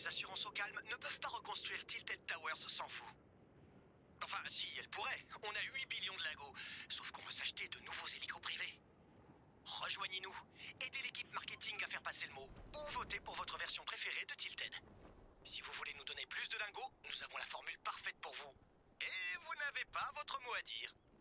Les assurances au calme ne peuvent pas reconstruire Tilted Towers sans vous. Enfin, si, elles pourraient. On a 8 billions de lingots. Sauf qu'on va s'acheter de nouveaux hélicos privés. Rejoignez-nous. Aidez l'équipe marketing à faire passer le mot. Ou votez pour votre version préférée de Tilted. Si vous voulez nous donner plus de lingots, nous avons la formule parfaite pour vous. Et vous n'avez pas votre mot à dire.